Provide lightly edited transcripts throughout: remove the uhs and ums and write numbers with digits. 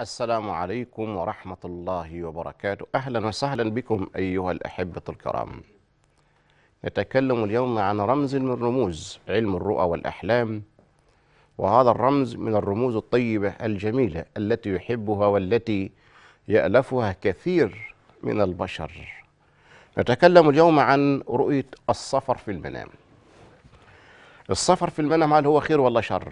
السلام عليكم ورحمة الله وبركاته. أهلا وسهلا بكم أيها الأحبة الكرام. نتكلم اليوم عن رمز من رموز علم الرؤى والأحلام، وهذا الرمز من الرموز الطيبة الجميلة التي يحبها والتي يألفها كثير من البشر. نتكلم اليوم عن رؤية السفر في المنام. السفر في المنام هل هو خير ولا شر؟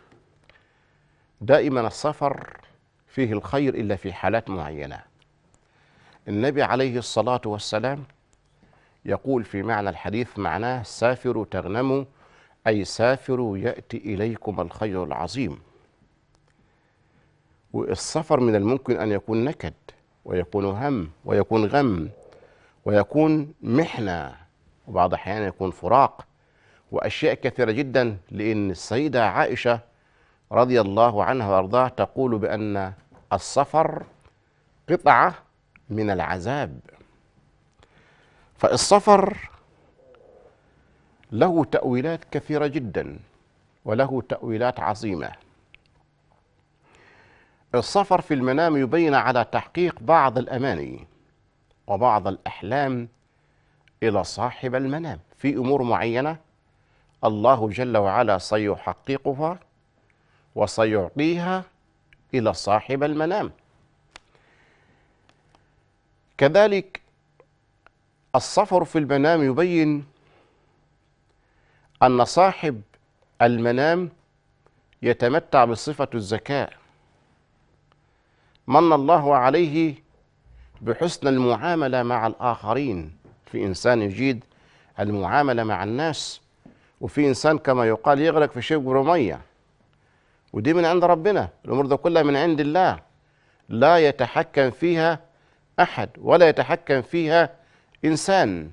دائما السفر فيه الخير إلا في حالات معينة. النبي عليه الصلاة والسلام يقول في معنى الحديث معناه سافروا تغنموا، أي سافروا يأتي إليكم الخير العظيم. والسفر من الممكن أن يكون نكد، ويكون هم، ويكون غم، ويكون محنة، وبعض الأحيان يكون فراق، وأشياء كثيرة جدا. لأن السيدة عائشة رضي الله عنها وارضاها تقول بأن السفر قطعة من العذاب. فالسفر له تأويلات كثيرة جدا، وله تأويلات عظيمة. السفر في المنام يبين على تحقيق بعض الأماني وبعض الأحلام إلى صاحب المنام في أمور معينة الله جل وعلا سيحققها وسيعطيها إلى صاحب المنام. كذلك السفر في المنام يبين أن صاحب المنام يتمتع بصفة الذكاء، من الله عليه بحسن المعاملة مع الآخرين. في إنسان يجيد المعاملة مع الناس، وفي إنسان كما يقال يغرق في شبر مية، ودي من عند ربنا. الأمور دي كلها من عند الله، لا يتحكم فيها أحد ولا يتحكم فيها إنسان.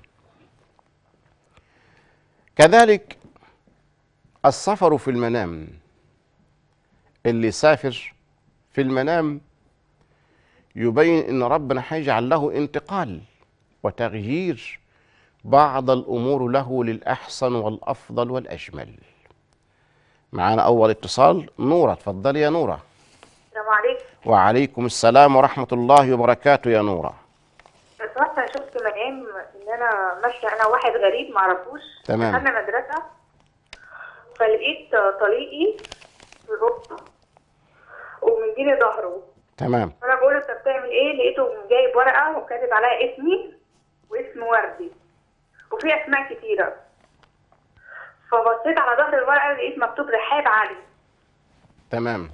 كذلك السفر في المنام، اللي سافر في المنام يبين ان ربنا هيجعل له انتقال وتغيير بعض الامور له للاحسن والافضل والاجمل. معانا اول اتصال، نوره. اتفضلي يا نوره. السلام عليكم. وعليكم السلام ورحمه الله وبركاته يا نوره. بصراحة أنا شفت منام إن أنا ماشية أنا واحد غريب معرفوش. تمام. دخلنا مدرسة فلقيت طليقي في الركبة ومديني ظهره. تمام. فأنا بقول له أنت بتعمل إيه؟ لقيته جايب ورقة وكاتب عليها اسمي واسم وردي وفي أسماء كتيرة. فبصيت على ظهر الورقة لقيت مكتوب رحاب علي. تمام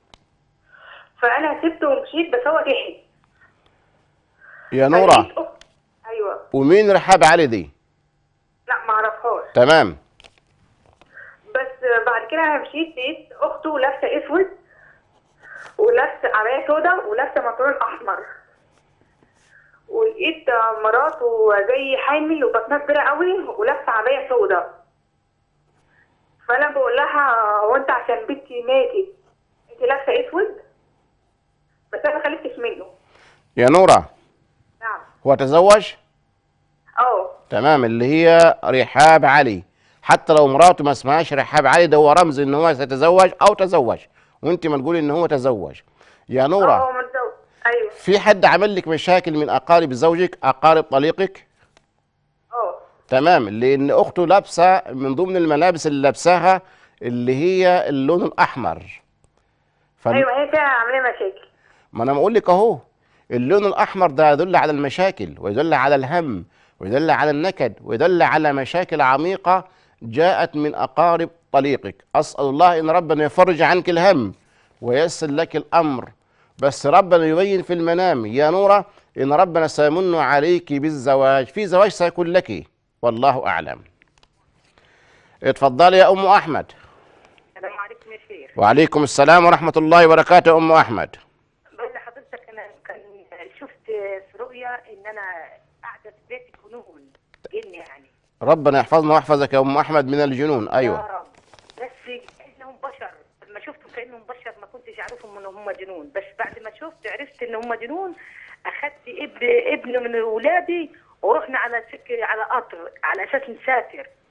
فأنا سبته ومشيت، بس هو ضحك. يا نوره. أيوه. ومين رحاب علي دي؟ لا معرفهاش. تمام. بس بعد كده انا مشيت لقيت اخته لابسه اسود ولابسه عبايه سودا ولابسه بنطلون احمر، ولقيت مراته زي حامل وبطنها كبيره قوي ولابسه عبايه سودا. فانا بقول لها هو انت عشان بنتي ماتت انت لابسه اسود؟ بس انا ما خلفتش منه. يا نوره، نعم. هو تزوج؟ تمام، اللي هي رحاب علي. حتى لو مراته ما اسمهاش رحاب علي، ده هو رمز ان هو سيتزوج او تزوج، وانت ما تقولي ان هو تزوج. يا نوره، هو متزوج. ايوه. في حد عمل لك مشاكل من اقارب زوجك، اقارب طليقك؟ تمام، لان اخته لابسه من ضمن الملابس اللي لابساها اللي هي اللون الاحمر. ايوه هي فعلا عامله مشاكل. ما انا بقول لك اهو، اللون الاحمر ده يدل على المشاكل، ويدل على الهم، ويدل على النكد، ويدل على مشاكل عميقه جاءت من اقارب طليقك. اسال الله ان ربنا يفرج عنك الهم وييسر لك الامر. بس ربنا يبين في المنام يا نوره ان ربنا سيمن عليك بالزواج، في زواج سيكون لك، والله اعلم. اتفضلي يا ام احمد. السلام عليكم يا شيخ. وعليكم السلام ورحمه الله وبركاته. ام احمد، بقول لحضرتك انا كان شفت في رؤيا ان انا قاعده في بيت جنون جن يعني. ربنا يحفظنا ويحفظك يا ام احمد من الجنون. ايوه يا رب. بس كانهم بشر، لما شفتهم كانهم بشر ما كنتش اعرفهم ان هم جنون، بس بعد ما شفت عرفت ان هم جنون. اخذت ابن من اولادي ورحنا على سكه على قطر على اساس نسافر.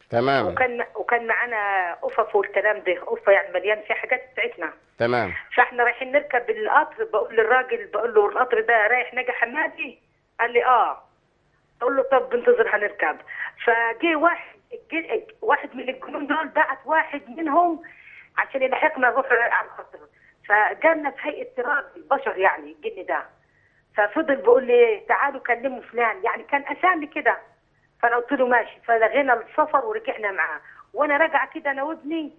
تمام. وكان معانا قفف والكلام ده، قفه يعني مليان فيه حاجات بتاعتنا. تمام. فاحنا رايحين نركب القطر، بقول للراجل، بقول له القطر ده رايح نجا حمادي؟ قال لي اه. اقول له طب انتظر هنركب. فجي واحد من الجنون دول بعت واحد منهم عشان يلحقنا نروح على القطر. فجالنا في هيئه راجل بشر يعني الجن ده. ففضل بيقول لي تعالوا كلموا فلان، يعني كان اسامي كده. فانا قلت له ماشي، فلغينا السفر ورجعنا معاه. وانا راجعه كده انا وابني،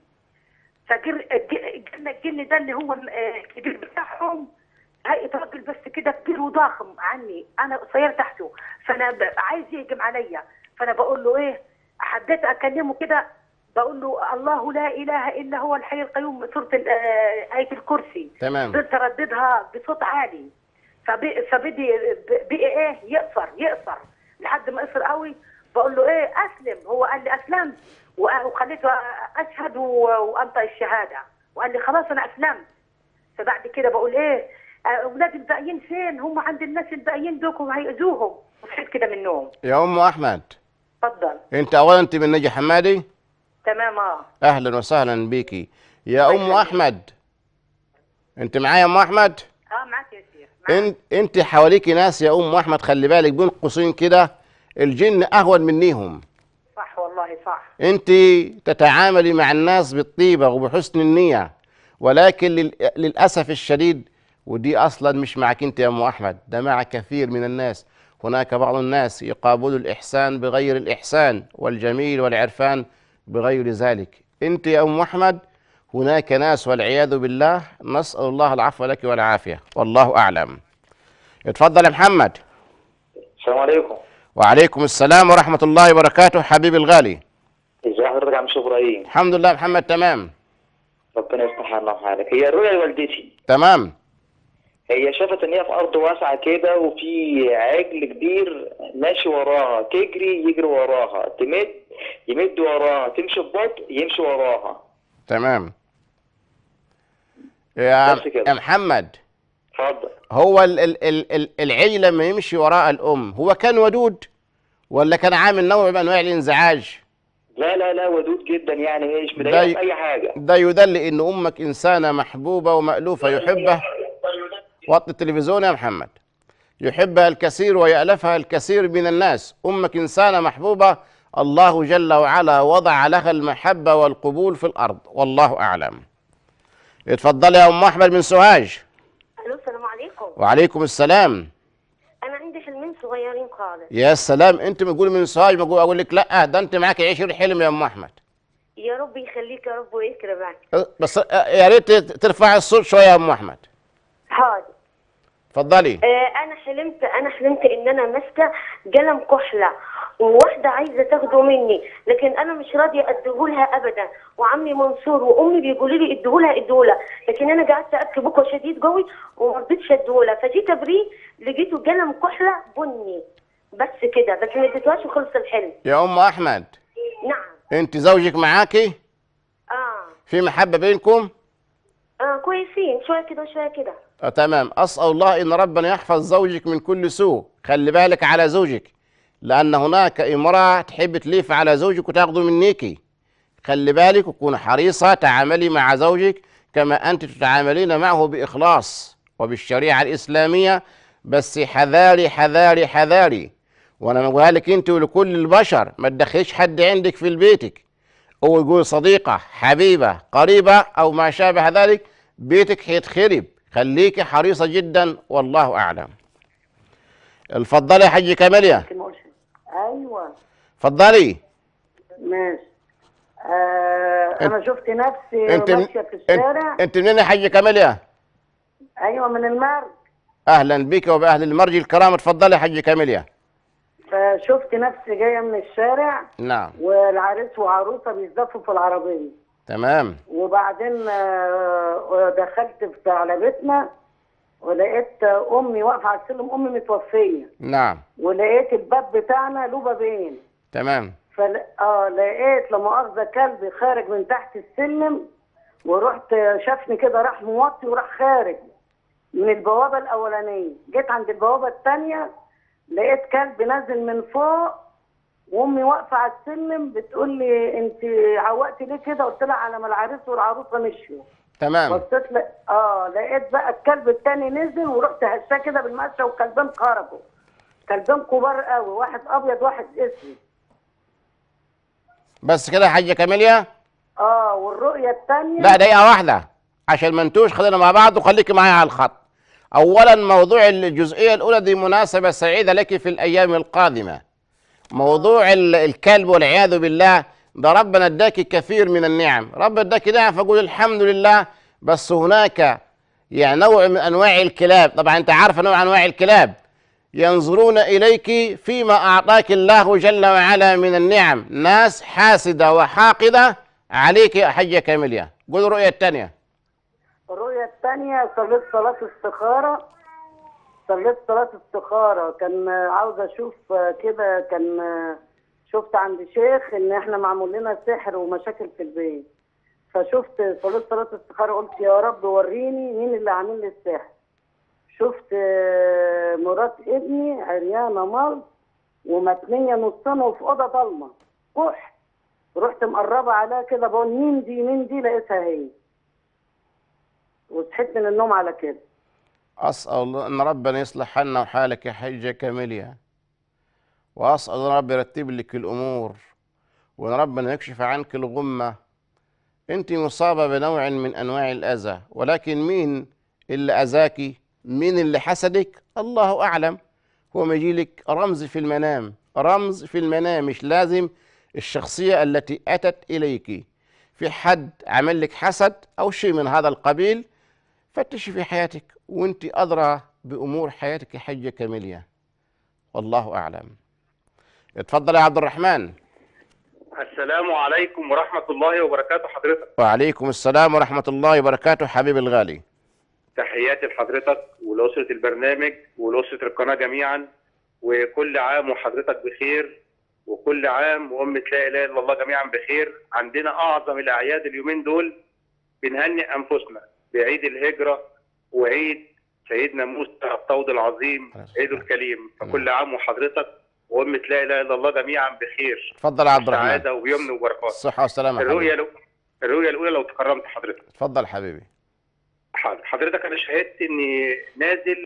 فجالنا الجن ده اللي هو الكبير بتاعهم، هيئه راجل بس كده كبير وضاخم عني، انا قصير تحته. فانا عايز يهجم عليا. فانا بقول له ايه، حبيت اكلمه كده، بقول له الله لا اله الا هو الحي القيوم، سوره ايه الكرسي. تمام. فضلت ارددها بصوت عالي. فبدي ايه يقصر لحد ما قصر قوي. بقول له ايه اسلم، هو قال لي اسلمت، وخليته اشهد وانطق الشهاده، وقال لي خلاص انا اسلمت. فبعد كده بقول ايه اولاد الباقيين فين؟ هم عند الناس الباقيين دوكم هيأذوهم. وصحيت كده من النوم. يا ام احمد، اتفضل. انت اولا انت من نجي حمادي؟ تمام. اهلا وسهلا بيكي يا الله ام يخليك. احمد. انت معايا يا ام احمد؟ معاك يا شيخ، معاك. انت حواليكي ناس يا ام احمد، خلي بالك بين قوسين كده، الجن اهون منيهم. صح والله صح. انت تتعاملي مع الناس بالطيبه وبحسن النيه، ولكن للاسف الشديد، ودي اصلا مش معك انت يا ام احمد، ده مع كثير من الناس. هناك بعض الناس يقابل الاحسان بغير الاحسان، والجميل والعرفان بغير ذلك. انت يا ام احمد هناك ناس والعياذ بالله، نسال الله العفو لك والعافيه، والله اعلم. اتفضل يا محمد. السلام عليكم. وعليكم السلام ورحمه الله وبركاته حبيبي الغالي. ازي حضرتك يا عم ابراهيم؟ الحمد لله محمد تمام. ربنا يصلح حالنا وحالك. هي الرؤيا لوالدتي، تمام. هي شافت ان هي في ارض واسعه كده، وفي عجل كبير ماشي وراها، يجري وراها، يمد وراها، تمشي ببطء يمشي وراها. تمام. بس يا كده. محمد، اتفضل. هو العجل لما يمشي وراء الام، هو كان ودود ولا كان عامل نوع من انواع الانزعاج؟ لا ودود جدا، يعني هي مش مضايقه في اي حاجه. ده يدل ان امك انسانه محبوبه ومألوفه يحبها. وطي التلفزيون يا محمد. يحبها الكثير ويألفها الكثير من الناس. امك انسانه محبوبه، الله جل وعلا وضع لها المحبه والقبول في الارض، والله اعلم. اتفضلي يا ام احمد من سوهاج. الو السلام عليكم. وعليكم السلام. انا عندي حلمين صغيرين خالص. يا سلام، انت بتقولي من سوهاج، ما اقول لك لا، ده انت معاك 20 حلم يا ام احمد. يا رب يخليك يا رب ويكرمك. بس يا ريت ترفعي الصوت شويه يا ام احمد. حاضر. اتفضلي. انا حلمت ان انا ماسكه قلم كحله، وواحده عايزه تاخده مني، لكن انا مش راضيه اديهولها ابدا، وعمي منصور وامي بيقولوا لي اديهولها، لكن انا قعدت ابكي بكى شديد قوي وما رضيتش اديهولها. فجيت ابريه لقيته قلم كحله بني بس كده، بس ما اديتهاش وخلص الحلم. يا ام احمد، نعم. انت زوجك معاكي؟ اه في محبه بينكم؟ كويسين، شويه كده وشويه كده. تمام. اسال الله ان ربنا يحفظ زوجك من كل سوء. خلي بالك على زوجك، لان هناك امراه تحب تليف على زوجك وتاخذه منيكي. خلي بالك وكوني حريصه، تعاملي مع زوجك كما انت تتعاملين معه باخلاص وبالشريعه الاسلاميه، بس حذاري حذاري حذاري. وانا بقولها لك انت ولكل البشر، ما تدخليش حد عندك في بيتك، او يقول صديقه حبيبه قريبه او ما شابه ذلك، بيتك هيتخرب. خليكي حريصه جدا، والله اعلم. اتفضلي يا حاجه كاميليا. ايوه اتفضلي. ماشي. انا شفت نفسي انت ماشيه في الشارع. انت منين يا حاجه كاميليا؟ ايوه من المرج. اهلا بك وباهل المرج الكرام. اتفضلي يا حاجه كاميليا. فشفت نفسي جايه من الشارع. نعم. والعريس وعروسه بيزفوا في العربيه. تمام. وبعدين دخلت على بيتنا، ولقيت امي واقفه على السلم، امي متوفيه. نعم. ولقيت الباب بتاعنا له بابين. تمام. لقيت لما مؤاخذه كلبي خارج من تحت السلم، ورحت شافني كده راح موطي وراح خارج من البوابه الاولانيه. جيت عند البوابه الثانيه لقيت كلب نازل من فوق وامي واقفه على السلم بتقول لي انت عوقتي ليه كده؟ قلت لها على ما العريس والعروسه مشيوا. تمام. بصيت لقيت بقى الكلب التاني نزل ورحت هشاه كده بالمقشه والكلبين خرجوا. كلبين كبار قوي، واحد ابيض واحد اسود. بس كده يا حاجه كاميليا؟ والرؤيه الثانيه. لا دقيقه واحده عشان ما انتوش، خلينا مع بعض وخليكي معايا على الخط. اولا موضوع الجزئيه الاولى دي مناسبه سعيده لك في الايام القادمه. موضوع الكلب والعياذ بالله ده ربنا اداكي كثير من النعم، ربنا اداكي نعم فقول الحمد لله. بس هناك يعني نوع من انواع الكلاب، طبعا انت عارفه نوع انواع الكلاب، ينظرون اليك فيما اعطاك الله جل وعلا من النعم، ناس حاسده وحاقده عليك يا حجه كاميليا. قول الرؤيه الثانيه. الرؤيه الثانيه صليت صلاه استخاره. كان عاوزه اشوف كده، كان شفت عند شيخ ان احنا معمول لنا سحر ومشاكل في البيت. فشفت صلاه استخاره، قلت يا رب وريني مين اللي عامل لي السحر. شفت مرات ابني عريانه مال ومتنيه نصين وفي اوضه ضلمه كح. رحت مقربه عليها كده بقول مين دي لقيتها هي. وصحيت من النوم على كده. اسال الله ان ربنا يصلح حالنا وحالك يا حجه كاميليا، واسال ان رب يرتب لك الامور وان ربنا يكشف عنك الغمه. انت مصابه بنوع من انواع الاذى، ولكن مين اللي اذاكي؟ مين اللي حسدك؟ الله اعلم. هو ما يجيلك رمز في المنام، رمز في المنام، مش لازم الشخصيه التي اتت اليك. في حد عمل لك حسد او شيء من هذا القبيل، فتشي في حياتك وانت ادرى بامور حياتك يا حجه كاميليا، والله اعلم. اتفضل يا عبد الرحمن. السلام عليكم ورحمة الله وبركاته حضرتك. وعليكم السلام ورحمة الله وبركاته حبيبي الغالي. تحياتي لحضرتك ولأسرة البرنامج ولأسرة القناة جميعا، وكل عام وحضرتك بخير، وكل عام وأمة لا إله إلا الله جميعا بخير. عندنا أعظم الأعياد اليومين دول، بنهنئ أنفسنا بعيد الهجرة وعيد سيدنا موسى الطود العظيم، عيد الكريم. فكل عام وحضرتك وأمة لا إله إلا الله جميعا بخير. اتفضل يا عبد الرحمن. سعادة ويمن وبركات. الصحة والسلامة. الرؤية الأولى لو تكرمت حضرتك. اتفضل حبيبي. حضرتك أنا شهدت إني نازل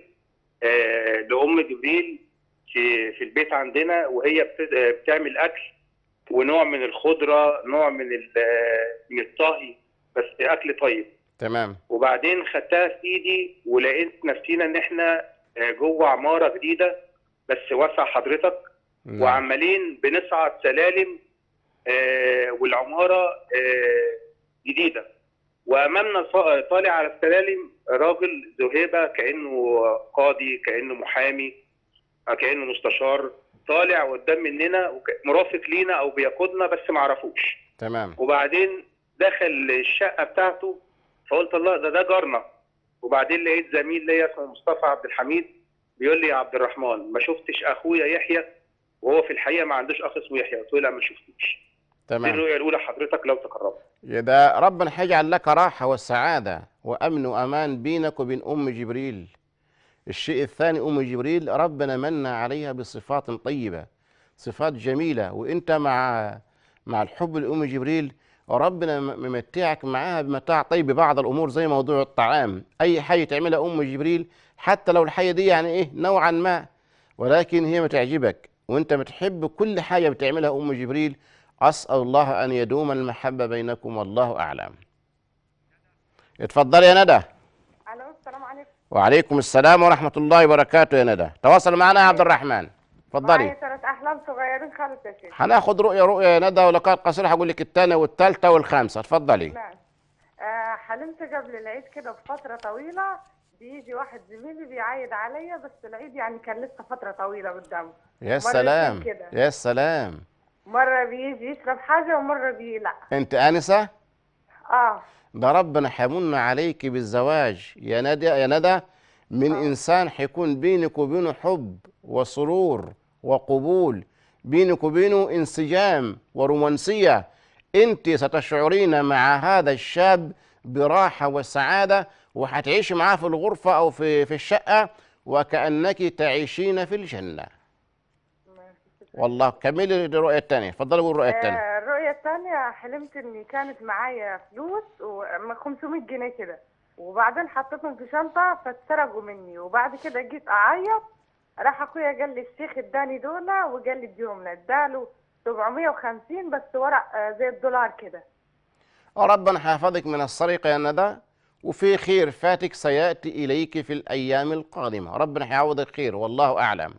لأم جبريل في البيت عندنا، وهي بتعمل أكل ونوع من الخضرة، نوع من الطهي، بس أكل طيب. تمام. وبعدين خدتها في إيدي ولقيت نفسينا إن إحنا جوه عمارة جديدة بس واسع حضرتك. نعم. وعمالين بنصعد سلالم والعمارة جديدة، وأمامنا طالع على السلالم راجل ذو هيبة، كأنه قاضي، كأنه محامي، كأنه مستشار، طالع قدام مننا مرافق لينا أو بيقودنا بس ما عرفوش. تمام. وبعدين دخل الشقة بتاعته، فقلت الله ده جارنا. وبعدين لقيت زميل ليا اسمه مصطفى عبد الحميد بيقول لي يا عبد الرحمن ما شفتش اخويا يحيى، وهو في الحقيقه ما عندوش اخ اسمه يحيى. قلت له لا ما شفتوش. تمام. دي الرؤيه الاولى حضرتك لو تكرمت. ده ربنا هيجعل لك راحه والسعاده وامن وامان بينك وبين ام جبريل. الشيء الثاني، ام جبريل ربنا من عليها بصفات طيبه، صفات جميله، وانت مع الحب لام جبريل ربنا ممتعك معاها بمتاع طيب ببعض الامور، زي موضوع الطعام. اي حاجه تعملها ام جبريل حتى لو الحاجه دي يعني ايه نوعا ما، ولكن هي بتعجبك وانت بتحب كل حاجه بتعملها ام جبريل. اسال الله ان يدوم المحبه بينكم والله اعلم. اتفضلي يا ندى. الو السلام عليكم. وعليكم السلام ورحمه الله وبركاته يا ندى. تواصل معنا يا عبد الرحمن. اتفضلي. معايا 3 احلام صغيرين خالص يا شيخ. هناخد رؤيه يا ندى، ولو كانت قصيره هقول لك الثانيه والثالثه والخامسه. اتفضلي. ماشي. حلمت قبل العيد كده بفتره طويله بيجي واحد زميلي بيعايد عليا، بس العيد يعني كان لسه فتره طويله قدامه. يا سلام يا سلام. مره بيجي يشرب حاجه ومره لا. انت انسه؟ اه. ده ربنا حيمن عليك بالزواج يا ندى، يا ندى، من انسان حيكون بينك وبينه حب وسرور وقبول، بينك وبينه انسجام ورومانسيه. انت ستشعرين مع هذا الشاب براحه وسعاده، وحتعيشي معاه في الغرفه او في الشقه وكانك تعيشين في الجنه. والله كملي الرؤية الثانية، اتفضلي قولي الرؤية الثانية. الرؤية التانية حلمت إني كانت معايا فلوس 500 جنيه كده، وبعدين حطيتهم في شنطة فاتسرقوا مني، وبعد كده جيت أعيط، راح أخويا قال لي الشيخ اداني دولة وقال لي اديهم لنا، اداله 750 بس ورق زي الدولار كده. ربنا حافظك من السرقة يا ندى، وفي خير فاتك سيأتي إليك في الأيام القادمة، ربنا حيعوضك خير والله أعلم.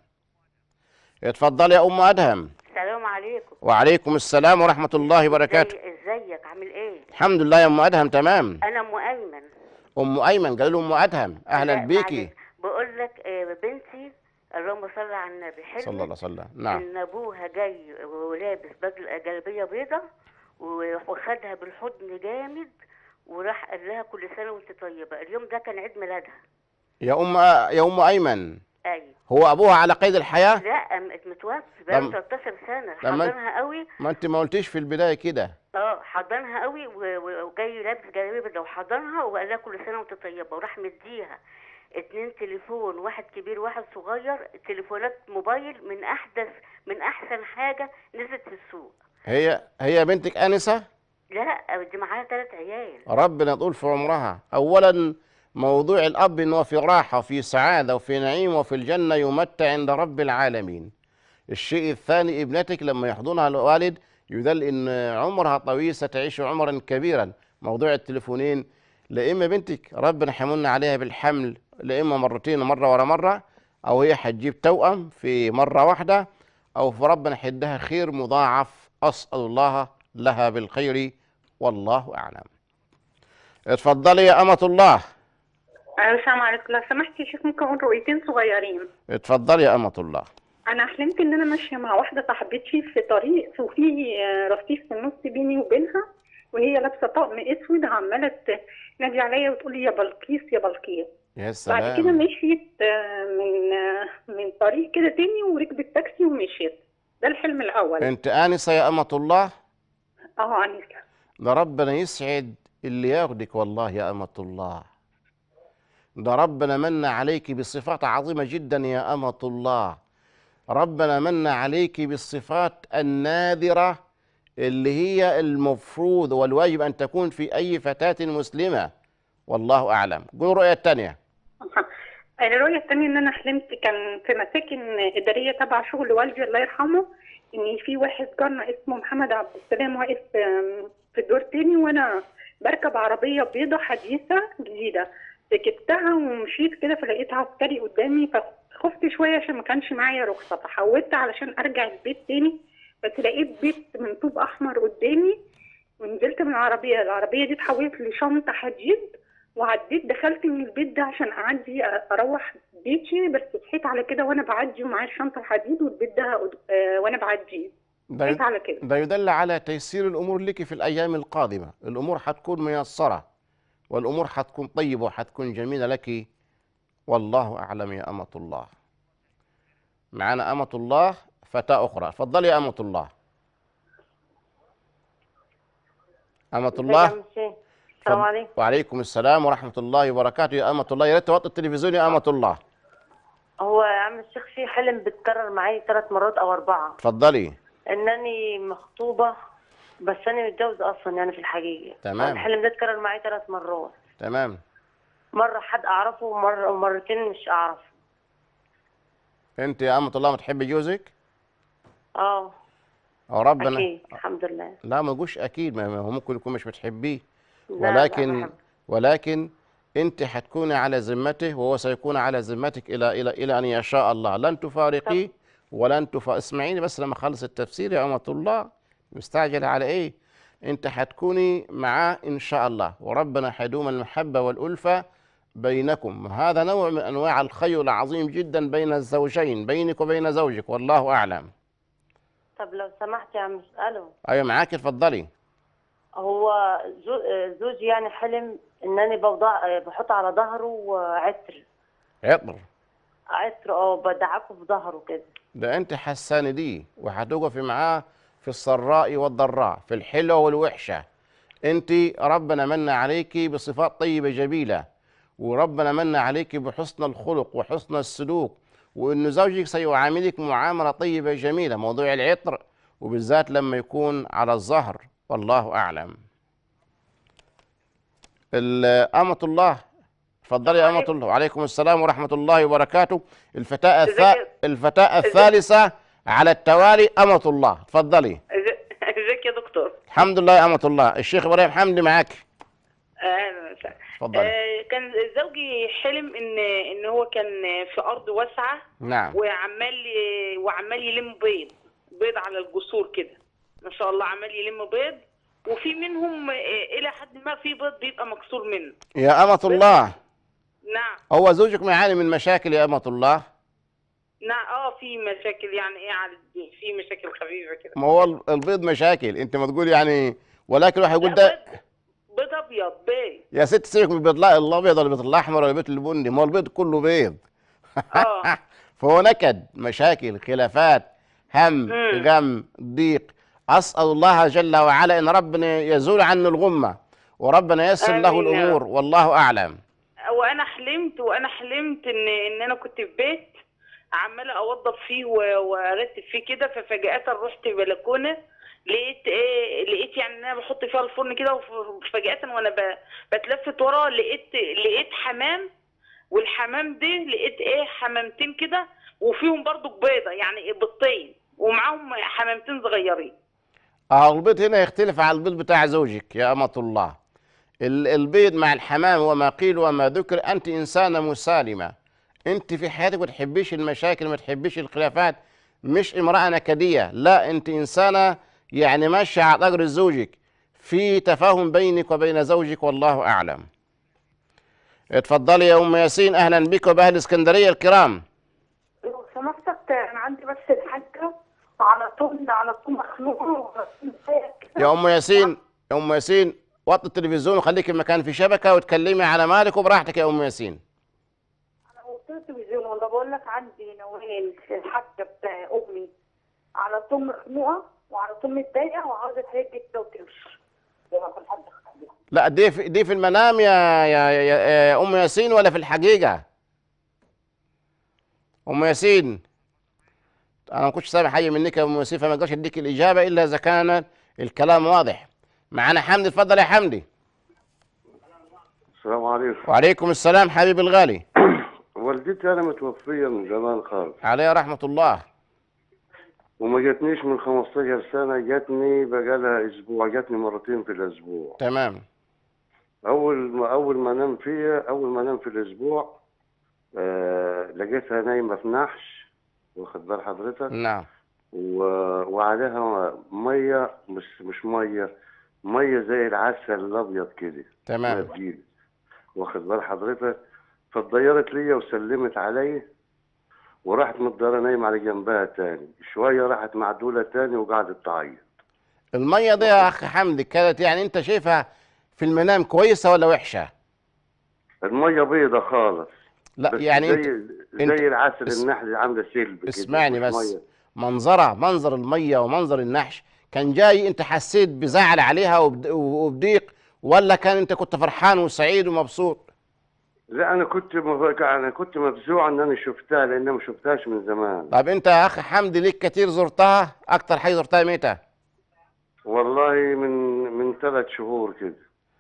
اتفضلي يا أم أدهم. السلام عليكم. وعليكم السلام ورحمة الله وبركاته. ازيك عامل ايه؟ الحمد لله يا أم أدهم تمام. انا ام ايمن. أم أيمن قالوا له أم أدهم أهلا بيكي. بقول لك بنتي اللهم صل على النبي حلمت صلى الله عليه وسلم. نعم. ان ابوها جاي ولابس جلبيه بيضه وخدها بالحضن جامد وراح قال لها كل سنه وانت طيبه. اليوم ده كان عيد ميلادها. يا أم أيمن. ايوه. هو أبوها على قيد الحياة؟ لا متوفي بقاله 13 سنه. حضنها قوي. ما أنت ما قلتيش في البداية كده. حضنها قوي وجاي لابس جلابيه بيضه وحضنها وقال لها كل سنه وانت طيبه، وراح مديها 2 تليفون، واحد كبير واحد صغير، تليفونات موبايل من احسن حاجه نزلت في السوق. هي بنتك انسه؟ لا دي معاها 3 عيال. ربنا يطول في عمرها. اولا موضوع الاب انه في راحه وفي سعاده وفي نعيم وفي الجنه يمتع عند رب العالمين. الشيء الثاني ابنتك لما يحضنها الوالد يدل ان عمرها طويل ستعيش عمرا كبيرا. موضوع التليفونين لا اما بنتك ربنا حيمن عليها بالحمل لا اما مرتين مره ورا مره، او هي حتجيب توأم في مره واحده، او في ربنا حدها خير مضاعف. اسال الله لها بالخير والله اعلم. اتفضلي يا امة الله. السلام عليكم. لو سمحت يا شيخ ممكن اقول رؤيتين صغيرين؟ اتفضلي يا امة الله. انا حلمت ان انا ماشيه مع واحده صاحبتي في طريق وفي رصيف في النص بيني وبينها، وهي لابسه طقم اسود عماله تنادي عليا وتقول لي يا بلقيس يا بلقيس. يا سلام. بعد كده مشيت من طريق كده تاني وركبت تاكسي ومشيت. ده الحلم الاول. انت انسه يا امة الله؟ انسه. ده ربنا يسعد اللي ياخدك والله يا امة الله. ده ربنا من عليك بصفات عظيمه جدا يا امة الله. ربنا من عليك بالصفات النادره اللي هي المفروض والواجب ان تكون في اي فتاة مسلمه والله اعلم. قول الرؤيه الثانيه. الرؤيه الثانيه ان انا حلمت كان في مساكن اداريه تبع شغل والدي الله يرحمه، ان في واحد جارنا اسمه محمد عبد السلام واقف في الدور تاني، وانا بركب عربيه بيضه حديثه جديده، ركبتها ومشيت كده فلقيت عسكري قدامي فخفت شويه عشان ما كانش معايا رخصه، فحولت علشان ارجع البيت تاني، بس لقيت بيت من طوب احمر قدامي ونزلت من العربيه دي اتحولت لشنطه حديد وعديت دخلت من البيت ده عشان اعدي اروح بيتي، بس صحيت على كده وانا بعدي ومعايا الشنطه الحديد والبيت ده وانا بعدي. صحيت على كده. ده يدل على تيسير الامور لك في الايام القادمه. الامور حتكون ميسره والامور حتكون طيبه وحتكون جميله لك والله اعلم يا امة الله. معنا امة الله فتاة اخرى. اتفضلي يا امة الله. امة الله. السلام عليكم. وعليكم السلام ورحمة الله وبركاته يا أمة الله. يا ريت توطي التلفزيون يا أمة الله. هو يا عم الشيخ في حلم بيتكرر معايا 3 مرات أو 4. اتفضلي. إنني مخطوبة بس أنا متجوزة أصلا يعني في الحقيقة. تمام. الحلم ده اتكرر معايا 3 مرات. تمام. مرة حد أعرفه ومرتين مش أعرفه. أنت يا أمة الله بتحبي جوزك؟ ربنا أكيد الحمد لله. لا ما تقولش أكيد، ما هو ممكن يكون مش بتحبيه، ولكن انت حتكوني على ذمته وهو سيكون على ذمتك الى ان يشاء الله. لن تفارقيه ولن اسمعيني بس لما اخلص التفسير يا امة الله. مستعجله على ايه؟ انت حتكوني معاه ان شاء الله، وربنا حيدوم المحبه والالفه بينكم. هذا نوع من انواع الخير العظيم جدا بين الزوجين، بينك وبين زوجك والله اعلم. طب لو سمحت يا عم اساله. ايوه معاك اتفضلي. هو زوجي يعني حلم انني بحط على ظهره عطر بدعكه في ظهره كده. ده انت حسانه دي وهتوقفي معاه في السراء والضراء، في الحلوه والوحشه. انت ربنا من عليكي بصفات طيبه جميله، وربنا من عليكي بحسن الخلق وحسن السلوك وإن زوجك سيعاملك معاملة طيبة جميلة، موضوع العطر وبالذات لما يكون على الظهر، والله أعلم. أمة الله، اتفضلي يا أمة الله. وعليكم السلام ورحمة الله وبركاته. الفتاة الثالثة على التوالي أمة الله، اتفضلي. ازيك يا دكتور؟ الحمد لله يا أمة الله. الشيخ إبراهيم حمدي معاك. اهلا وسهلا. اتفضلي. كان زوجي حلم ان هو كان في ارض واسعه. نعم. وعمال يلم بيض على الجسور كده، ما شاء الله عمال يلم بيض، وفي منهم الى حد ما في بيض بيبقى مكسور منه. يا أمة الله. نعم. هو زوجك بيعاني من مشاكل يا أمة الله؟ نعم. في مشاكل، يعني ايه، في مشاكل خفيفه كده. ما هو البيض مشاكل، انت ما تقول يعني، ولكن واحد يقول ده بيض ابيض بيض. يا ست سيبك من البيض الابيض ولا البيض الاحمر ولا البيض البني، ما هو البيض كله بيض. فهو نكد، مشاكل، خلافات، هم، غم، ضيق. اسال الله جل وعلا ان ربنا يزول عنه الغمه وربنا ييسر له الامور، والله اعلم. وانا حلمت ان انا كنت في بيت عماله اوضب فيه وارتب فيه كده، ففجاه رحت بلكونه، لقيت يعني ان انا بحط فيها الفرن كده، وفجاه وانا بتلفت ورا لقيت حمام، والحمام ده لقيت حمامتين كده، وفيهم برضو بيضه، يعني بيضتين ومعاهم حمامتين صغيرين. البيض هنا يختلف عن البيض بتاع زوجك يا أمة الله. البيض مع الحمام وما قيل وما ذكر، أنت إنسانة مسالمة، أنت في حياتك ما تحبيش المشاكل، ما تحبيش الخلافات، مش امرأة نكدية، لا أنت إنسانة يعني ماشية على ضجر زوجك، في تفاهم بينك وبين زوجك، والله أعلم. اتفضلي يا أم ياسين، أهلا بك وبأهل اسكندرية الكرام. لو سمحتك انا عندي بس الحاجه على طول مخنوقه. يا ام ياسين وطي التلفزيون وخليك المكان في شبكه وتكلمي على مالك وبراحتك يا ام ياسين. انا وطيت التلفزيون وانا بقول لك عندي نوال الحاجه بتاع امي على طول مخنوقه وعلى طول متضايقه وعاوزه تهدي كده وتمشي. لا دي في المنام يا ام ياسين ولا في الحقيقه؟ ام ياسين انا ما كنتش سامع حاجه منك يا ام ياسين، فما اقدرش اديك الاجابه الا اذا كان الكلام واضح. معانا حمدي، اتفضل يا حمدي. السلام عليكم. وعليكم السلام حبيبي الغالي. والدتي انا متوفيه من زمان خالص، عليها رحمه الله. وما جاتنيش من 15 سنه، جاتني بقالها اسبوع، جاتني مرتين في الاسبوع. تمام. اول ما انام في الاسبوع لقيتها نايمه في نحش، واخد بال حضرتك؟ نعم. وعليها ميه، مش ميه زي العسل الابيض كده. تمام. واخد بال حضرتك؟ فاتضيرت ليا وسلمت عليا، وراحت متضيره نايمه على جنبها تاني، شويه راحت معدوله تاني وقعدت تعيط. الميه دي يا اخ حمدي كانت يعني انت شايفها في المنام كويسه ولا وحشه؟ الميه بيضه خالص. لا يعني زي العسل النحل، عامله سلب. اسمعني بس، منظر الميه ومنظر النحش كان جاي، انت حسيت بزعل عليها وبضيق، ولا انت كنت فرحان وسعيد ومبسوط؟ لا انا كنت مفزوع ان انا شفتها، لان ما شفتهاش من زمان. طب انت يا اخ حمدي ليك كتير زرتها؟ اكتر حاجه زرتها متى؟ والله من 3 شهور كده.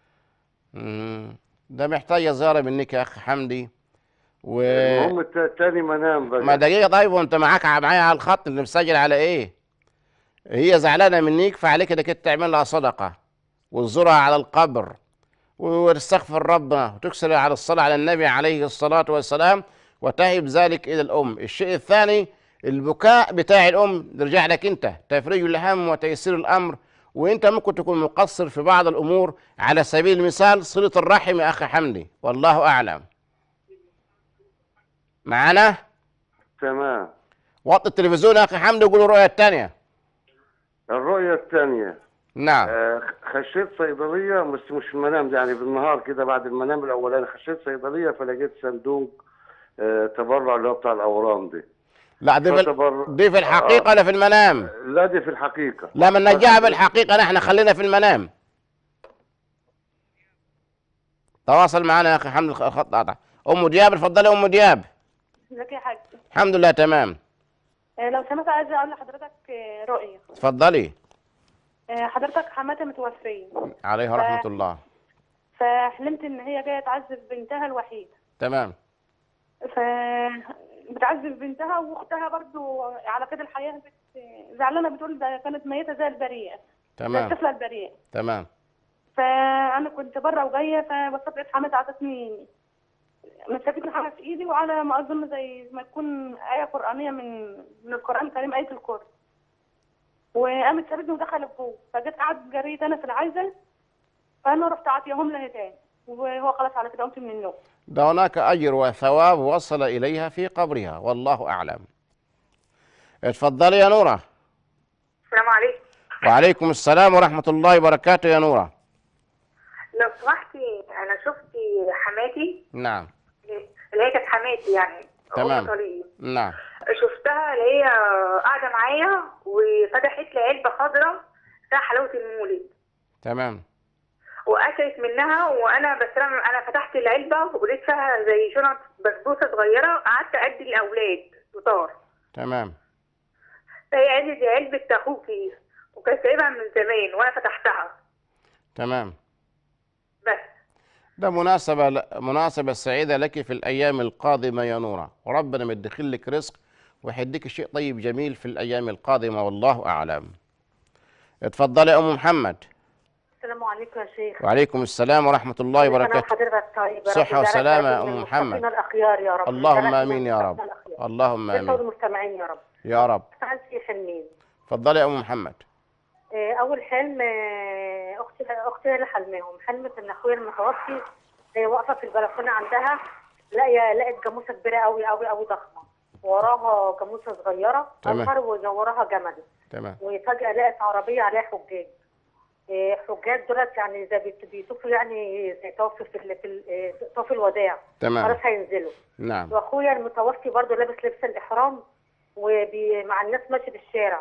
ده محتاجه زياره منك يا اخ حمدي. المهم تاني منام بقى. ما دقيقه طيب، وانت معايا على الخط اللي مسجل على ايه؟ هي زعلانه منيك، فعليك انك تعمل لها صدقه وتزورها على القبر وتستغفر ربنا وتكسر على الصلاه على النبي عليه الصلاه والسلام، وتهب ذلك الى الام. الشيء الثاني البكاء بتاع الام يرجع لك انت، تفريج الهم وتيسير الامر، وانت ممكن تكون مقصر في بعض الامور، على سبيل المثال صله الرحم يا اخي حمدي، والله اعلم. معانا؟ تمام. وطي التلفزيون يا اخي حمدي وقول الرؤيه الثانيه. الرؤيه الثانيه، نعم. خشيت صيدليه، بس مش في المنام، يعني بالنهار كده بعد المنام الاولاني، خشيت صيدليه فلقيت صندوق تبرع اللي هو بتاع الاورام دي. لا دي في الحقيقه ولا في المنام؟ لا دي في الحقيقه. لا ما نرجعها بالحقيقه، نحن خلينا في المنام. تواصل معنا يا اخي حمد، الخط قاطع. ام دياب اتفضلي ام دياب. ازيك يا حاج؟ الحمد لله تمام. لو سمحت عايزه اقول لحضرتك رؤيه. اتفضلي. حضرتك حماتي متوفيه. عليها رحمة الله. فحلمت ان هي جايه تعذب بنتها الوحيده. تمام. بتعذب بنتها واختها برضو على كده الحياه زعلانه، بتقول ده كانت ميته زي البريئه. تمام. زي الطفله البريئه. تمام. فانا كنت بره وجايه، فبصيت لقيت حماتي عطتني مسكتني حاجه في ايدي، وعلى ما اظن زي ما تكون ايه قرانيه من القران الكريم، ايه الكرسي. وقامت سابتني ودخلت جوه، فجيت قعدت جريت انا في العايزه، فانا رحت عاطيهم لها تاني، وهو خلاص على كده قمت من النوم. ده هناك أجر وثواب وصل إليها في قبرها والله أعلم. اتفضلي يا نورة. السلام عليكم. وعليكم السلام ورحمة الله وبركاته يا نورة. لو سمحتي انا شفت حماتي. نعم. اللي هي كانت حماتي يعني. تمام. طريقي. نعم. شفتها اللي هي قاعده معايا وفتحت لي علبه خضراء فيها حلاوه المولد. تمام. واكلت منها، وانا بسلم انا فتحت العلبه ولقيت فيها زي شنط بسبوسه صغيره، قعدت ادي الاولاد فطار. تمام. فهي قالت دي علبه اخوكي، وكانت سايبها من زمان وانا فتحتها. تمام. بس. ده مناسبة سعيدة لك في الأيام القادمة يا نورة، وربنا مدخل لك رزق ويحديك شيء طيب جميل في الأيام القادمة والله أعلم. اتفضلي يا أم محمد. السلام عليكم يا شيخ. وعليكم السلام ورحمة الله وبركاته. حضرتك طيب. صحة وسلامة يا أم محمد. الأخيار يا رب. اللهم آمين يا رب. اللهم آمين. المستمعين يا رب. يا رب. عندي حلمين. اتفضلي يا أم محمد. أول حلم أختي اللي حلمهم، حلمت إن أخويا المتوفي واقفة في البلكونة عندها، لقت جاموسة كبيرة أوي أوي أوي ضخمة، وراها جاموسة صغيرة أصغر، ووراها جمل. تمام. وفجأة لقت عربية عليها حجاج. حجاج دولت يعني زي بيطوفوا، يعني زي طواف الوداع. تمام. خلاص هينزلوا. نعم. واخويا المتوفي برضه لابس لبس الاحرام، ومع الناس ماشي في الشارع،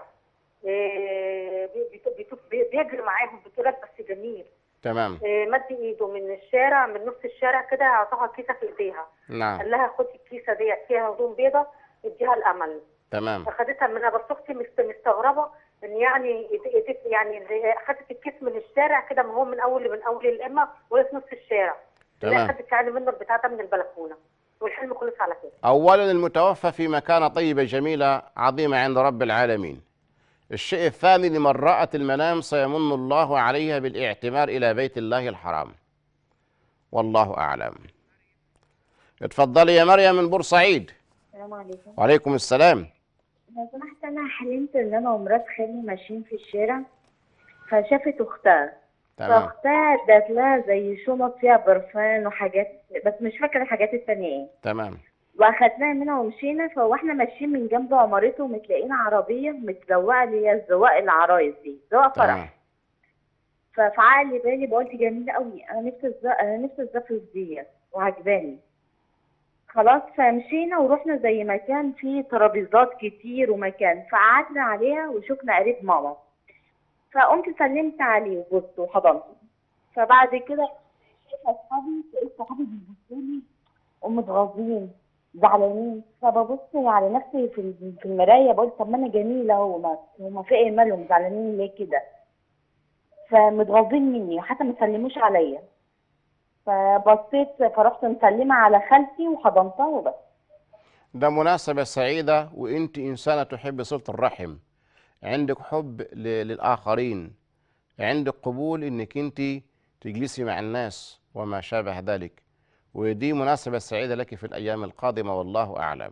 بيجري معاهم بطولات بس جميل. تمام. مد ايده من الشارع، من نص الشارع كده، اعطاها كيسه في ايديها. نعم. قال لها خدي الكيسه ديت فيها هدوم بيضه اديها الامل. تمام. فخدتها منها، بس اختي مستغربه ان يعني خدت الكيس من الشارع كده، ما هو من اول الامه وهي في نص الشارع. تمام. خدت يعني منه البتاع ده من البلكونه، والحلم خلص على كده. أولا المتوفى في مكانة طيبة جميلة عظيمة عند رب العالمين. الشيء الثاني، لمن رأت المنام سيمن الله عليها بالاعتمار إلى بيت الله الحرام والله أعلم. اتفضلي يا مريم من بورسعيد. السلام عليكم. وعليكم السلام. لو سمحت، انا حلمت ان انا ومرات خالي ماشيين في الشارع، فشافت اختها. تمام. فاختها ادت لها زي شنط فيها برفان وحاجات، بس مش فاكره الحاجات التانية ايه. تمام. واخدناها منها ومشينا، فاحنا ماشيين من جنب عمارته ومتلاقين عربيه متزوقه، اللي هي زواق العرايس دي، زواق فرح. ففي عقلي بالي بقول دي جميله قوي، انا نفسي الزفرة ديت وعجباني. خلاص، فمشينا ورحنا زي مكان فيه ترابيزات كتير ومكان، فقعدنا عليها وشفنا قريب ماما، فقمت سلمت عليه وبصت وحضنته. فبعد كده شايفه اصحابي، لقيت صحابي بيبصوا لي ومتغاظين زعلانين، فببص على نفسي في المرايه، بقول طب ما انا جميله، هما في ايه مالهم زعلانين ليه كده؟ فمتغاظين مني وحتى ما سلموش عليا. فبصيت فرحت مسلمه على خالتي وحضنتها وبس. ده مناسبة سعيدة، وانت انسانة تحب صلة الرحم، عندك حب للآخرين، عندك قبول انك انت تجلسي مع الناس وما شابه ذلك، ودي مناسبة سعيدة لك في الأيام القادمة والله أعلم.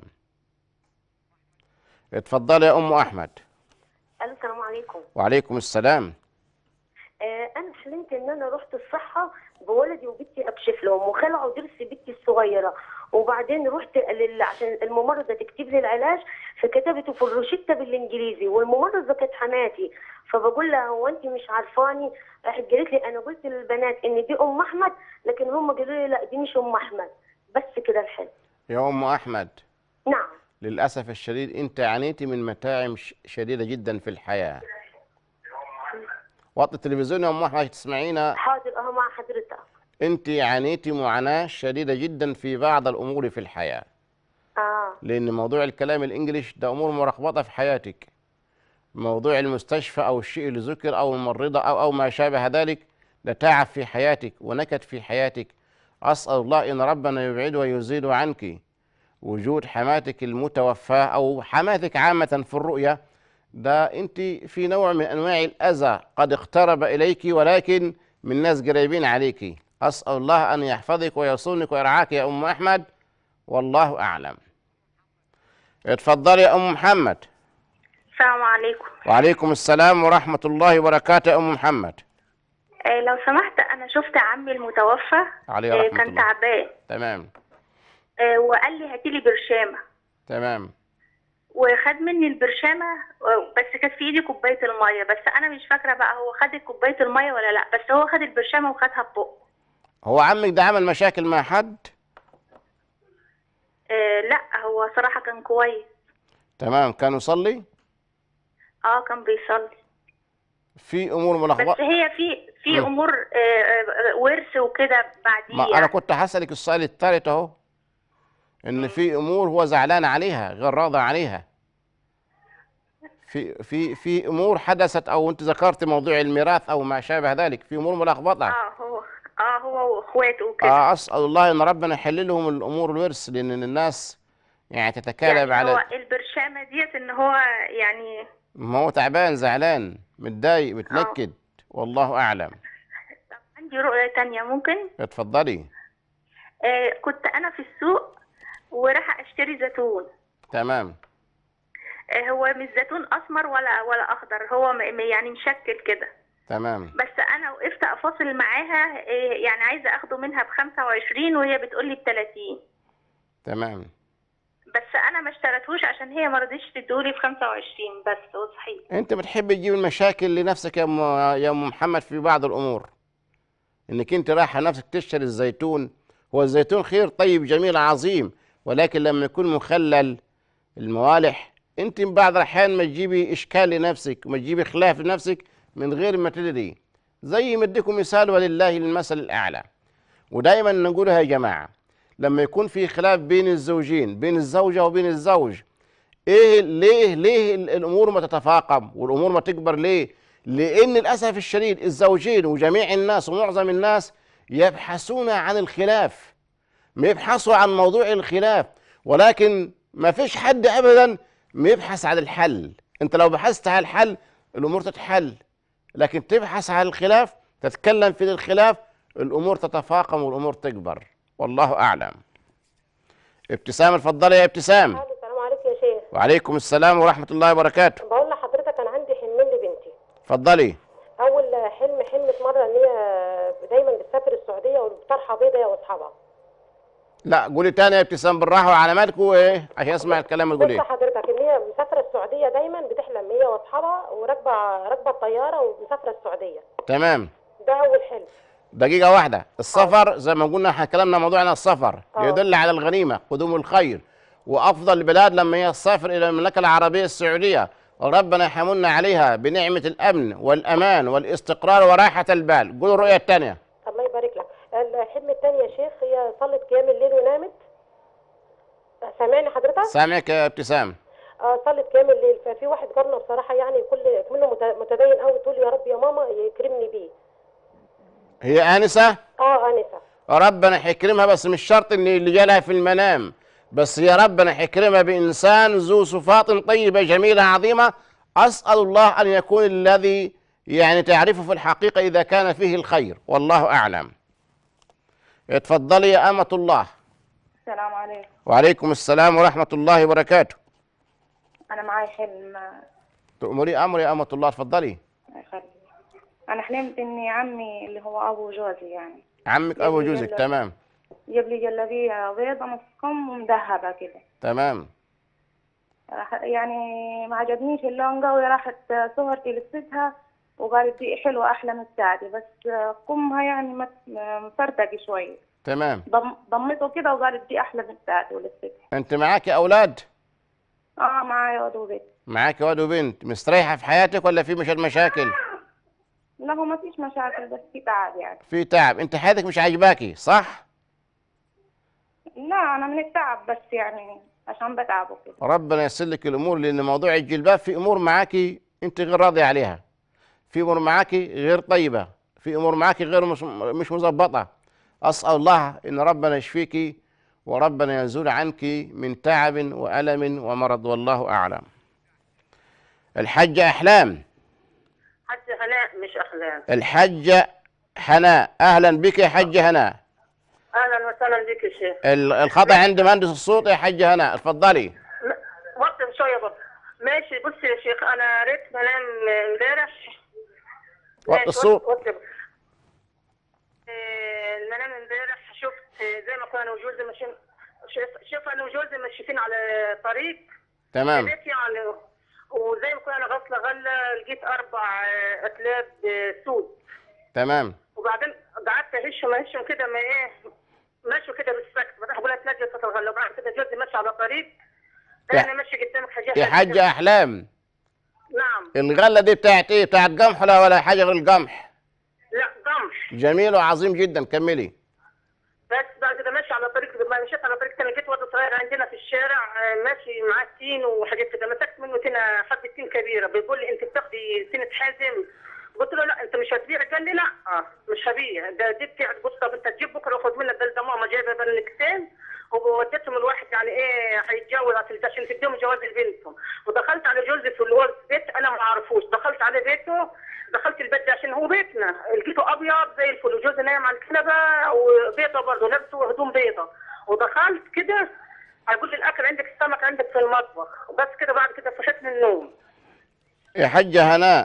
اتفضلي يا أم أحمد. السلام عليكم. وعليكم السلام. انا حلمت ان انا رحت الصحه بولدي وبنتي اكشف لهم، وخلعوا ضرس بنتي الصغيره، وبعدين رحت عشان الممرضه تكتب لي العلاج، فكتبته في الروشته بالانجليزي، والممرضه كانت حماتي، فبقول لها هو انت مش عارفاني؟ راحت قالت لي انا قلت للبنات ان دي ام احمد، لكن هم قالوا لي لا دي مش ام احمد. بس كده الحلم. يا أم أحمد. نعم. للأسف الشديد أنت عانيتي من متاعب شديدة جدا في الحياة. وطي التلفزيون يا أم أحمد تسمعينا. حاضر، أهو مع حضرتك. أنت عانيتي معاناة شديدة جدا في بعض الأمور في الحياة. لأن موضوع الكلام الإنجليش ده أمور مرخبطة في حياتك. موضوع المستشفى أو الشيء اللي ذكر أو الممرضة أو ما شابه ذلك، ده تعب في حياتك ونكد في حياتك. أسأل الله إن ربنا يبعد ويزيد عنك وجود حماتك المتوفاة أو حماتك عامة في الرؤية. ده أنت في نوع من أنواع الأذى قد اقترب إليك ولكن من ناس قريبين عليك. أسأل الله أن يحفظك ويصونك ويرعاك يا أم أحمد، والله أعلم. اتفضلي يا أم محمد. السلام عليكم. وعليكم السلام ورحمة الله وبركاته يا أم محمد. لو سمحت، أنا شفت عمي المتوفى عليه رحمة كان الله. تعبان. تمام. وقال لي هاتيلي برشامة. تمام. وخد مني البرشامة، بس كانت في ايدي كوباية المية، بس أنا مش فاكرة بقى هو خد كوباية المية ولا لأ، بس هو خد البرشامة وخدها ببقه. هو عمك ده عمل مشاكل مع حد؟ لأ، هو صراحة كان كويس. تمام. كان يصلي؟ كان بيصلي. في أمور ملخبطة. بس هي في أمور ورث وكده بعديه. ما أنا كنت هسألك السؤال الثالث أهو، إن في أمور هو زعلان عليها غير راضي عليها. في أمور حدثت أو أنت ذكرت موضوع الميراث أو ما شابه ذلك، في أمور ملخبطة. هو واخواته وكده. أسأل الله إن ربنا يحل لهم الأمور الورث، لأن الناس يعني تتكالب يعني على هو البرشامة ديت إن هو يعني ما هو تعبان زعلان متضايق متنكد، والله أعلم. عندي رؤية تانية ممكن؟ اتفضلي. كنت أنا في السوق وراح أشتري زيتون. تمام. هو مش زيتون أسمر ولا أخضر، هو يعني مشكل كده. تمام. بس أنا وقفت أفاصل معاها، يعني عايزة أخده منها ب25 وهي بتقولي ب30. تمام. بس أنا ما اشتريتهوش عشان هي ما رضيتش تدولي ب25 بس، وصحيت. أنت بتحب تجيب المشاكل لنفسك يا أم محمد في بعض الأمور، إنك أنت رايحة نفسك تشتري الزيتون. هو الزيتون خير طيب جميل عظيم، ولكن لما يكون مخلل الموالح أنت بعض الأحيان ما تجيبي إشكال لنفسك وما تجيبي خلاف لنفسك من غير ما تدري. زي ما اديكم مثال ولله المثل الأعلى، ودائما نقولها يا جماعة، لما يكون في خلاف بين الزوجين، بين الزوجة وبين الزوج، ليه الأمور ما تتفاقم والأمور ما تكبر؟ ليه؟ لأن للأسف الشديد الزوجين وجميع الناس ومعظم الناس يبحثون عن الخلاف، ما يبحثوا عن موضوع الخلاف، ولكن ما فيش حد أبدا ما يبحث عن الحل. أنت لو بحثت عن الحل الأمور تتحل، لكن تبحث عن الخلاف، تتكلم في الخلاف، الأمور تتفاقم والأمور تكبر، والله أعلم. ابتسام، اتفضلي يا ابتسام. السلام عليكم يا شيخ. وعليكم السلام ورحمة الله وبركاته. بقول لحضرتك أنا عندي حلمين لبنتي. اتفضلي. أول حلمت مرة إن هي دايما بتسافر السعودية وبطرحة بيضة هي وأصحابها. لا قولي تاني يا ابتسام بالراحة وعلاماتك وإيه عشان أسمع الكلام اللي تقوليه. بص حضرتك إن هي مسافرة السعودية دايما بتحلم هي وأصحابها وراكبة الطيارة ومسافرة السعودية. تمام. ده أول حلم. دقيقة واحدة. السفر زي ما قلنا احنا كلامنا موضوعنا السفر يدل على الغنيمة قدوم الخير، وأفضل البلاد لما هي تسافر إلى المملكة العربية السعودية، وربنا يحملنا عليها بنعمة الأمن والأمان والاستقرار وراحة البال. قولوا الرؤية الثانية. الله يبارك لك. الحلم الثاني يا شيخ، هي صلت قيام الليل ونامت. سامعني حضرتك؟ سامعك يا ابتسام. صلت قيام الليل، ففي واحد جارنا بصراحة يعني منه متدين قوي، تقول يا رب يا ماما يكرمني بيه. هي آنسة؟ آنسة. ربنا يكرمها، بس مش شرط ان اللي جالها في المنام، بس يا ربنا يكرمها بإنسان ذو صفات طيبة جميلة عظيمة. أسأل الله أن يكون الذي يعني تعرفه في الحقيقة إذا كان فيه الخير، والله أعلم. اتفضلي يا أمة الله. السلام عليكم. وعليكم السلام ورحمة الله وبركاته. أنا معي حلم. تأمري أمري يا أمة الله، اتفضلي. أنا حلمت إني عمي اللي هو أبو جوزي يعني. عمك أبو جوزك. تمام. جاب لي جلابية بيضة نص كم ومذهبة كده. تمام. يعني ما عجبنيش اللون قوي، راحت صورتي لبستها وقالت دي حلوة أحلى من بتاعتي، بس كمها يعني مفرتقة شوية. تمام. ضمته كده وقالت دي أحلى من بتاعتي ولبستها. أنت معاكي أولاد؟ معايا واد وبنت. معاكي واد وبنت. مستريحة في حياتك ولا في مشاكل؟ لا هو ما فيش مشاكل، بس في تعب يعني. في تعب. أنت حياتك مش عاجباكي صح؟ لا أنا من التعب بس يعني عشان بتعبه كده. ربنا ييسر لك الامور، لان موضوع الجلباب في امور معاكي انت غير راضيه عليها، في امور معاكي غير طيبه، في امور معاكي غير مش مظبطه. اسال الله ان ربنا يشفيكي وربنا يزول عنك من تعب والم ومرض، والله اعلم. الحجه احلام. حجه هناء مش احلام. الحجه هناء، اهلا بك يا حجه هناء. اهلا وسهلا بك يا شيخ. الخطا عند مهندس الصوت يا حجه هناء، اتفضلي. وقت شويه بس. ماشي. بصي يا شيخ، انا قريت منام امبارح. وقت الصوت. المنام امبارح شفت زي ما كانوا جوزي ماشيين، شوف انا وجوزي ماشيين على طريق. تمام. يعني وزي ما كنا غسله غله لقيت 4 اتلاب سود. تمام. وبعدين قعدت اهشهم كده، ما ايه ماشوا كده بالسكت، بعدين بقول لها تلاقي صوت الغله، وبعد كده جوزي ماشي على طريق انا ماشي قدامك حاجات. يا حاجه احلام. نعم. الغله دي بتاعت ايه؟ بتاعت قمح ولا حاجه غير القمح؟ لا قمح. جميل وعظيم جدا، كملي. بس بعد كده ماشي على طريق، ما مشيت على طريق تاني لقيت واد صغير عندنا في الشارع ماشي معاه تين وحاجات كده، مسكت منه تينه، حبه تين كبيره، بيقول لي انت بتاخدي تينه حازم؟ قلت له لا انت مش هتبيع. قال لي لا مش هبيع، دي بتاعت. بص طب انت تجيب بكره واخد منك، ده ماما جايبه بلنكتين ووديتهم الواحد يعني ايه هيتجوز عشان تديهم جواز لبنتهم. ودخلت على جوزي في الورد بيت انا ما اعرفوش، دخلت على بيته، دخلت البيت ده عشان هو بيتنا، لقيته ابيض زي الفل وجوزي نايم على الكنبه وبيضه برضه لابسه هدوم بيضه. ودخلت كده هيقول لي الاكل عندك، السمك عندك في المطبخ، وبس كده. بعد كده صحيت من النوم. يا حجه هناء،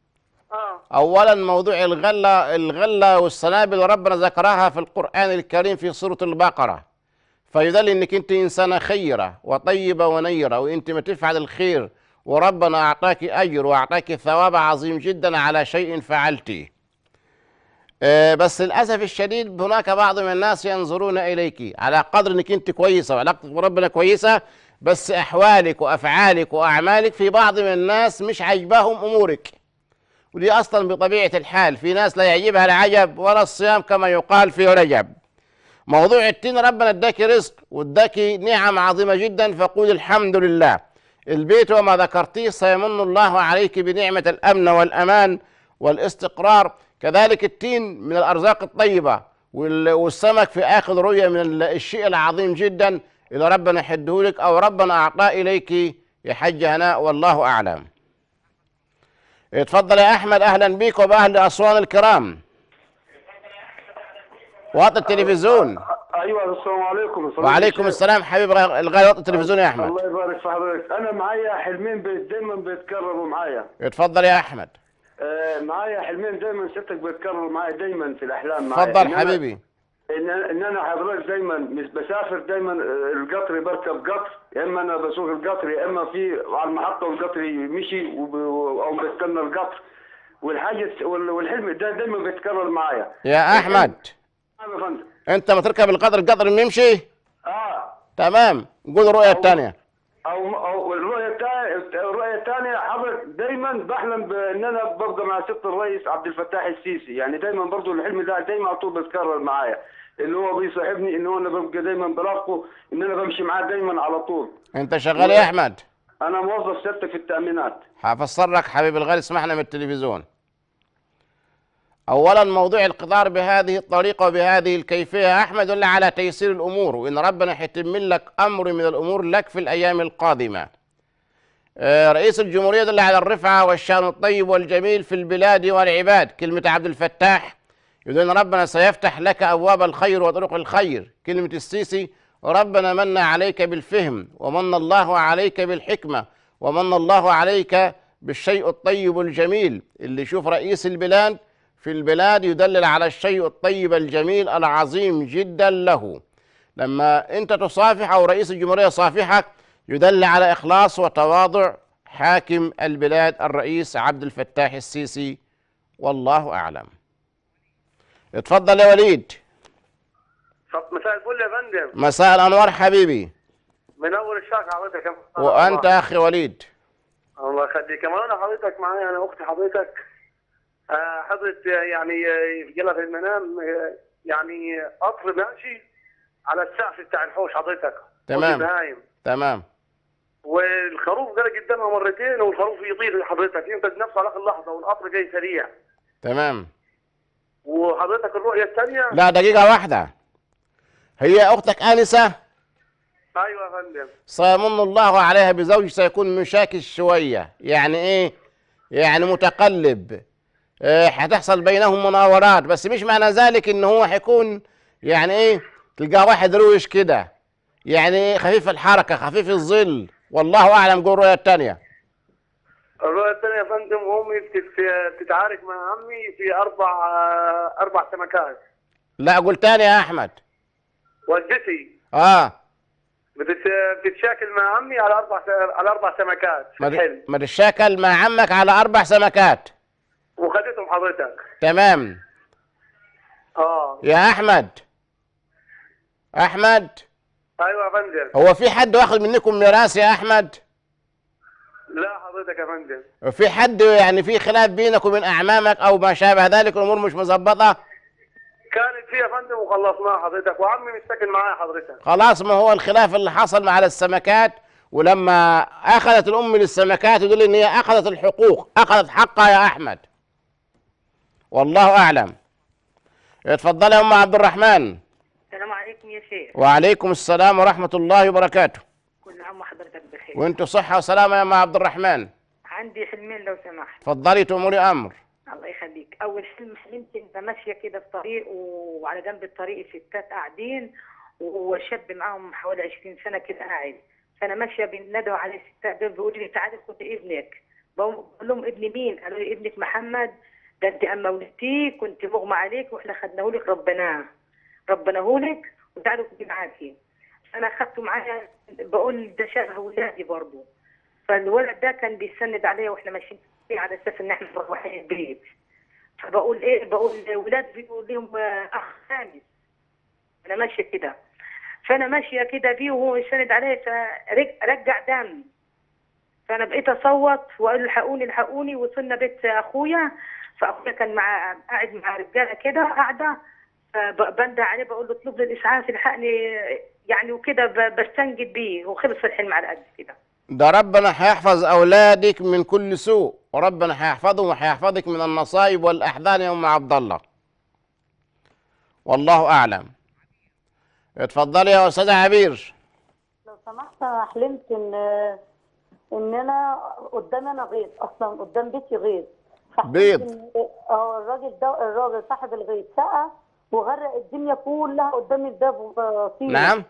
اولا موضوع الغله والسنابل ربنا ذكرها في القران الكريم في سوره البقره، فيدل انك انت انسانه خيره وطيبه ونيره، وانت ما تفعل الخير وربنا اعطاك اجر واعطاك ثواب عظيم جدا على شيء فعلتيه. بس للاسف الشديد هناك بعض من الناس ينظرون اليك على قدر انك انت كويسه وعلاقتك بربنا كويسه، بس احوالك وافعالك واعمالك في بعض من الناس مش عجباهم امورك، ودي اصلا بطبيعه الحال، في ناس لا يعجبها العجب ولا الصيام كما يقال في رجب. موضوع التين ربنا اداكي رزق واداكي نعم عظيمه جدا، فقول الحمد لله. البيت وما ذكرتيه سيمن الله عليك بنعمه الامن والامان والاستقرار. كذلك التين من الارزاق الطيبه، والسمك في اخر رؤيه من الشيء العظيم جدا اللي ربنا يحدهولك او ربنا اعطاه اليك يا حجه هناء، والله اعلم. اتفضل يا احمد، اهلا بك وباهل اسوان الكرام. وطي التلفزيون. ايوه السلام عليكم. وعليكم السلام حبيب الغالي، وطي التلفزيون يا احمد. الله يبارك في حضرتك. انا معايا حلمين دايما بيتكرروا معايا. اتفضل يا احمد. معايا حلمين دايما ستك بيتكرروا معايا دايما في الاحلام معايا. اتفضل حبيبي. ان انا حضرتك دايما مش بسافر، دايما القطر بركب قطر، يا اما انا بسوق القطر يا اما في على المحطه والقطر مشي او بستنى القطر، والحاجه والحلم ده دايما بيتكرر معايا. يا احمد انت ما تركب القطر يمشي؟ تمام. قول الرؤيه الثانيه. او الرؤيه الثانيه حضرتك دايما بحلم بان انا ببقى مع ست الرئيس عبد الفتاح السيسي، يعني دايما برضو الحلم ده دايما على طول بيتكرر معايا، اللي هو بيصاحبني ان هو انا ببقى دايما برافقه، ان انا بمشي معاه دايما على طول. انت شغال يا احمد؟ انا موظف ست في التامينات. هفسر لك حبيبي الغالي، اسمحنا من التلفزيون. اولا موضوع القطار بهذه الطريقه وبهذه الكيفيه يا احمد يدل على تيسير الامور، وان ربنا حيتم لك امر من الامور لك في الايام القادمه. رئيس الجمهوريه دل على الرفعه والشان الطيب والجميل في البلاد والعباد، كلمه عبد الفتاح يدل ان ربنا سيفتح لك ابواب الخير وطرق الخير. كلمه السيسي ربنا من عليك بالفهم، ومن الله عليك بالحكمه، ومن الله عليك بالشيء الطيب الجميل. اللي يشوف رئيس البلاد في البلاد يدلل على الشيء الطيب الجميل العظيم جدا له. لما انت تصافح او رئيس الجمهوريه يصافحك يدل على اخلاص وتواضع حاكم البلاد الرئيس عبد الفتاح السيسي، والله اعلم. اتفضل يا وليد. مساء الفل يا فندم. مساء الانوار حبيبي. منور الشاق حضرتك يا فندم. وانت اخي وليد. الله يخليك. كمان انا حضرتك معايا، انا اختي حضرتك حضرت يعني جالها في المنام يعني قطر ماشي على السقف بتاع الحوش حضرتك. تمام. نايم تمام. والخروف جالي قدامها مرتين والخروف يطير حضرتك، ينقذ نفسه على اخر لحظه والقطر جاي سريع. تمام. وحضرتك الرؤيه الثانيه. لا دقيقة واحدة، هي أختك آنسة؟ ايوه يا فندم. سيمن الله عليها بزوج سيكون مشاكل شوية، يعني إيه؟ يعني متقلب، هتحصل بينهم مناورات، بس مش معنى ذلك إن هو هيكون يعني إيه؟ تلقاه واحد روش كده، يعني خفيف الحركة خفيف الظل، والله أعلم. قول الرؤية الثانية. الرؤيه الثانيه يا فندم، امي بتتعارك مع عمي في اربع سمكات. لا قول تاني يا أحمد. والدتي بتتشاكل مع عمي على اربع سمكات في الحلم. ما تتشاكل مع عمك على 4 سمكات وخدتهم حضرتك. تمام. يا أحمد. ايوه يا فندم. هو في حد واخد منكم ميراث يا أحمد؟ لا حضرتك يا فندم. في حد يعني في خلاف بينك وبين أعمامك أو ما شابه ذلك، الأمور مش مظبطة؟ كانت فيها يا فندم وخلصناها حضرتك، وعمي مستكن معايا حضرتك. خلاص، ما هو الخلاف اللي حصل على السمكات، ولما أخذت الأم للسمكات يدل إن هي أخذت الحقوق، أخذت حقها يا أحمد، والله أعلم. اتفضلي يا أم عبد الرحمن. السلام عليكم يا شيخ. وعليكم السلام ورحمة الله وبركاته. كل عام وحضرتك بخير. وانتم صحة وسلامة يا أم عبد الرحمن. عندي حلمين لو سمحت. اتفضلي تأمري أمر. الله يخليك. أول حلم حلمت إنت ماشية كده في طريق، وعلى جنب الطريق ستات قاعدين وشاب معاهم حوالي 20 سنة كده قاعد، فأنا ماشية بينادوا على الستات دول بيقولوا لي تعالي خد ابنك. بقول لهم ابن مين؟ قالوا لي ابنك محمد، ده أنت أما ولدتيه كنت مغمى عليك وإحنا خدناه لك ربناه لك وتعالوا خدي معاكي. أنا أخدته معايا، بقول ده شبه ولادي برضه. فالولد ده كان بيسند عليا واحنا ماشيين على اساس ان احنا مروحين البيت. فبقول ايه؟ بقول ولاد بيقول لهم اخ خامس. انا ماشيه كده، فانا ماشيه كده بيه وهو يسند عليا، فرجع دم. فانا بقيت اصوت واقول الحقوني. وصلنا بيت اخويا، فاخويا كان قاعد مع رجاله كده قاعده، فبندى عليه بقول له اطلب لي الاسعاف الحقني يعني، وكده بستنجد بيه، وخلص الحلم على قد كده. ده ربنا هيحفظ أولادك من كل سوء، وربنا هيحفظهم وهيحفظك من النصائب والأحزان يا أم عبد الله، والله أعلم. اتفضلي يا أستاذة عبير. لو سمحت، أنا حلمت إن أنا قدامي أنا غيط، أصلا قدام بيتي غيط. بيض. الراجل صاحب الغيط سقى وغرق الدنيا كلها قدام الباب طين. نعم.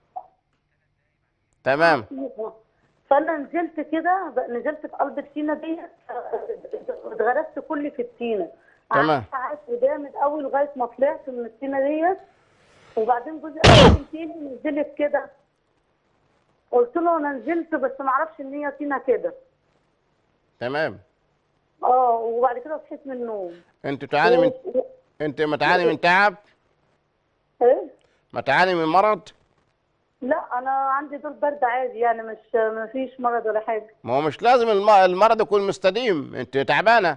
تمام. فانا نزلت كده، نزلت في قلب الطينه دي، اتغرست كلي في الطينه. تمام. قعدت جامد قوي لغايه ما طلعت من الطينه ديت، وبعدين جوزي قال لي تاني نزلت كده. قلت له انا نزلت بس ما اعرفش ان هي طينه كده. تمام. وبعد كده صحيت من النوم. انت تعاني من انت ما تعاني من تعب؟ ايه؟ ما تعاني من مرض؟ لا انا عندي دور برد عادي يعني، ما فيش مرض ولا حاجه. ما هو مش لازم المرض يكون مستديم، انت تعبانه.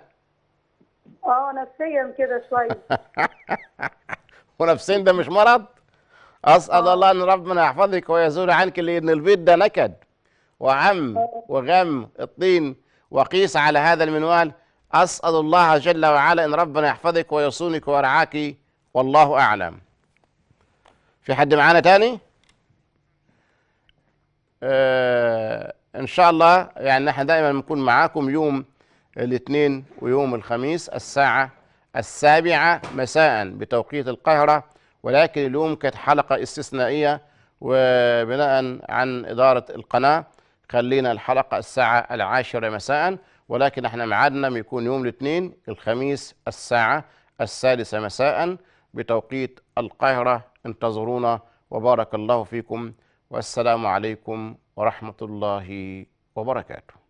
نفسيا كده شويه. ونفسيا ده مش مرض؟ اسال الله ان ربنا يحفظك ويزول عنك، لان البيت ده نكد وعم وغم الطين، وقيس على هذا المنوال. اسال الله جل وعلا ان ربنا يحفظك ويصونك ويرعاك، والله اعلم. في حد معانا تاني؟ ان شاء الله يعني احنا دائما بنكون معاكم يوم الاثنين ويوم الخميس الساعة 7 مساء بتوقيت القاهرة، ولكن اليوم كانت حلقة استثنائية، وبناء عن إدارة القناة خلينا الحلقة الساعة 10 مساء، ولكن احنا معادنا بيكون يوم الاثنين الخميس الساعة 6 مساء بتوقيت القاهرة. انتظرونا وبارك الله فيكم، والسلام عليكم ورحمة الله وبركاته.